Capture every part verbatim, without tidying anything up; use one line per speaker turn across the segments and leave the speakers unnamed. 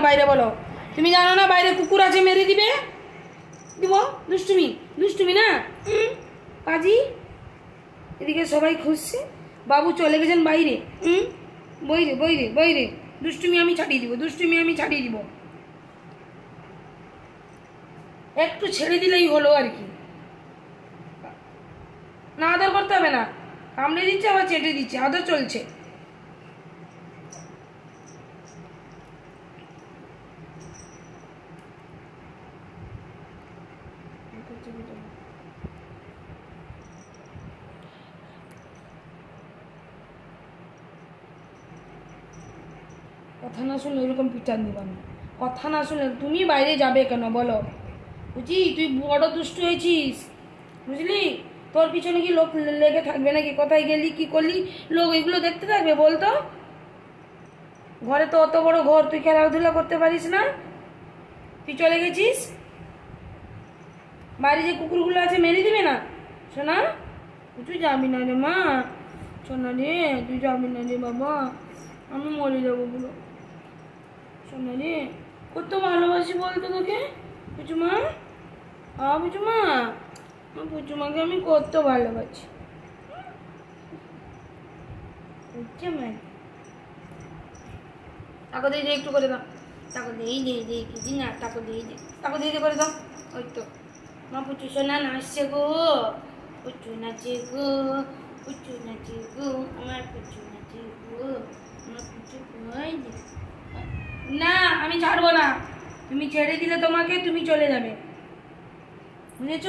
বাইরে বলো, তুমি জানো না বাইরে কুকুর আছে, মেরে দিবে। দিব দুষ্টুমি দুষ্টুমি না পাজি। এদিকে সবাই খুঁজছে, বাবু চলে গেছেন বাইরে। হুম বইরে বইরে বইরে, দুষ্টুমি আমি ছাড়িয়ে দিব, দুষ্টুমি আমি ছাড়িয়ে দিব। একটু ছেড়ে দিলেই হলো আর কি, না আদর করতে হবে না। কামড়ে দিচ্ছে আবার চেটে দিচ্ছে, আদর চলছে। কথা না শুনলে এরকম পিটান দিবা না, কথা না শুনলে। তুমি বাইরে যাবে কেন বলো? বুঝি তুই বড় দুষ্টু হয়েছিস, বুঝলি? তোর পিছনে কি লোক লেগে থাকবে নাকি? কোথায় গেলি কি করলি, লোক এগুলো দেখতে থাকবে বলতো? ঘরে তো অত বড় ঘর, তুই খেলাধুলা করতে পারিস না? তুই চলে গেছিস বাইরে, যে কুকুরগুলো আছে মেরে দিবে না। শোনা, তুই যাবি না রে মা, শোনা রে তুই যাবি না রে বাবা, আমি মরে যাবো বলো। শোনা রে কত ভালোবাসি বলতো তোকে পুচুমা, আ পুচুমা, পুচুমাকে আমি কত ভালোবাসি। টাকা দিয়ে একটু করে দাও, টাকা দিয়ে দিয়ে দিয়ে কি না, টাকা দিয়ে দিয়ে টাকা দিয়ে দিয়ে করে দাও। ওই তো মা পুচু সোনা নাচছে গো, পুচু নাচে গো, পুচু নাচে গো, আমার পুচু নাচে গো, আমার পুচু কই না। আমি ছাড়বো না, তুমি ছেড়ে দিলে তোমাকে তুমি চলে যাবে, বুঝেছ?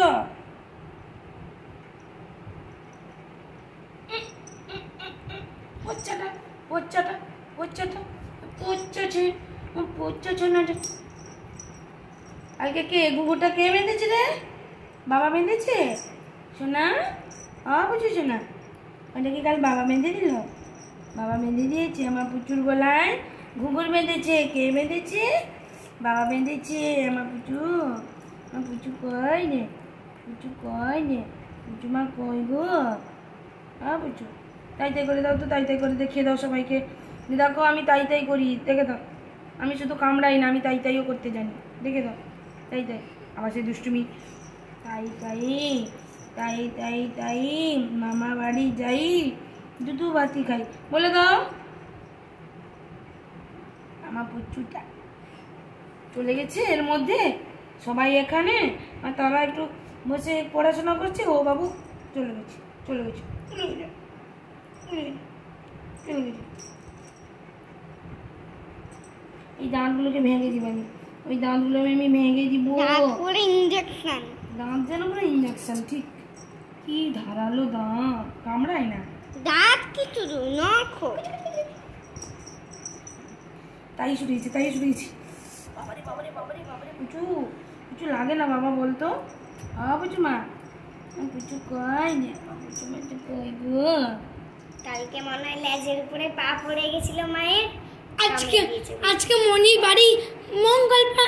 পচ্চাটা পচ্চাটা পচ্চাটা পচ্চাছে পচ্চাছে না। কালকে কে গুগুরটা কে বেঁধেছে রে? বাবা বেঁধেছে সোনা, আ বুঝেছো না? ওটা কি কাল বাবা বেঁধে দিল? বাবা বেঁধে দিয়েছে আমার পুচুর গলায়, ঘুঘুর বেঁধেছে। কে বেঁধেছে? বাবা বেঁধেছে আমার পুচু। আমার পুচু কই রে, পুচু কই রে, পুচু মা কই গো? আ পুচু তাই তাই করে দাও তো, তাই তাই করে দেখিয়ে দাও সবাইকে। দেখো আমি তাই তাই করি, দেখে দাও। আমি শুধু কামড়াই না, আমি তাই তাইও করতে জানি, দেখে দাও। তাই তাই আবার সেই দুষ্টুমি, তাই তাই তাই তাই তাই মামা বাড়ি যাই, দুধু বাতি খাই, বলে দাও। আমার পুচুটা চলে গেছে এর মধ্যে, সবাই এখানে আর তারা একটু বসে পড়াশোনা করছে। ও বাবু চলে গেছে চলে গেছে চলে গেছে চলে গেছে চলে গেছে। এই দাঁতগুলোকে ভেঙে দিবানি, ওই দাঁতগুলো আমি ভেঙে দিব।
ইঞ্জেকশন,
দাঁত যেন পুরো ইঞ্জেকশন, ঠিক। কি ধারালো দাঁত, কামড়ায় না
দাঁত কিছু নখ,
তাই শুনেছি তাই শুনেছি। বাবারে বাবারে বাবারে বাবারে পুচু, পুচু লাগে না বাবা বলতো? আ পুচু মা, পুচু কই নে, পুচু মা তো কই গো?
কালকে মনে হয় লেজের উপরে পা পড়ে গেছিল মায়ের।
আজকে আজকে মনি বাড়ি মঙ্গলবার,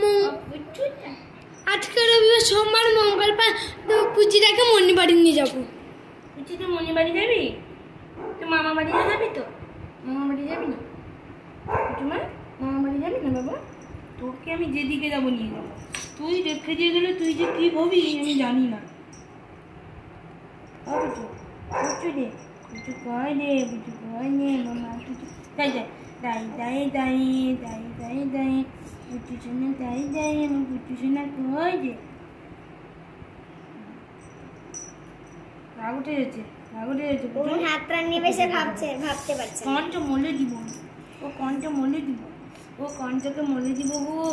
আজকে রবিবার সোমবার মঙ্গলবার পুচিটাকে মনি বাড়ি নিয়ে যাবো।
পুচি তুই মনি বাড়ি যাবি? তুই মামা বাড়ি যাবি তো? মামা বাড়ি যাবি না পুচু মা? মামা বাড়ি যাবি না বাবা? তোকে আমি যেদিকে যাবো নিয়ে যাবো, তুই রেখে দিয়ে গেলে তুই যে কি ভাবি আমি জানি না। পুচু পুচু রে, পুচু কয় রে, পুচু কয় নে মামা, পুচু তাই যাই তাই তাই তাই তাই তাই তাই পুচু সোনা তাই যাই, আমার পুচু সোনা কই যে? রাগ উঠে যাচ্ছে, রাগ উঠে যাচ্ছে।
হাতটা নিয়ে সে ভাবছে, ভাবতে পারছে
কনটা মলে দিব, ও কনটা মলে দিব, ও কনটাকে মলে দিব গো।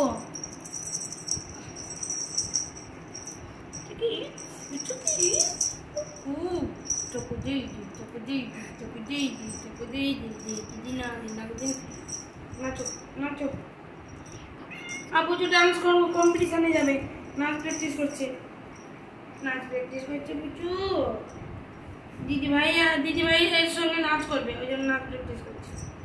চোখ দিই চোখ দিই চোখ দিই চোখ দিই দিদি না দিনা দিন নাচো নাচো। আপু তো ডান্স করবো, কম্পিটিশনে যাবে, নাচ প্র্যাকটিস করছে, নাচ প্র্যাকটিস করছে পুচু। দিদি ভাই দিদি ভাই এর সঙ্গে নাচ করবে, ওই জন্য নাচ প্র্যাকটিস করছে।